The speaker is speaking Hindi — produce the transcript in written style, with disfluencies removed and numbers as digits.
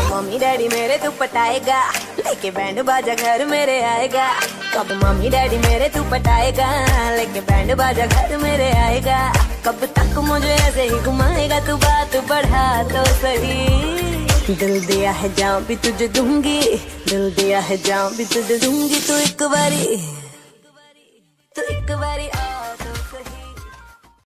मम्मी डैडी मेरे तू पटाएगा, लेके बैंड बाजा घर मेरे आएगा। कब मम्मी डैडी मेरे तू पटाएगा, लेके बैंड बाजा घर मेरे आएगा। कब तक मुझे ऐसे ही घुमाएगा तू, बात बढ़ा तो सही। दिल दिया है जान भी तुझे दूंगी, दिल दिया है जान भी तुझे दूंगी। तू एक बारी